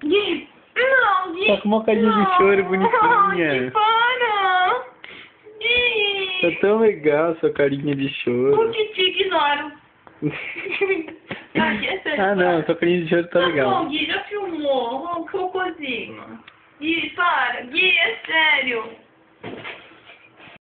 Gui, não, Gui. Tá com uma carinha de choro bonitinha. Gui, para. Gui. Tá tão legal sua carinha de O choro. que te ignoro. Gui, é sério. Ah não, sua carinha de choro tá Tá legal. bom, Gui, já filmou. Vamos, cocôzinho. Gui, para. Gui, é sério.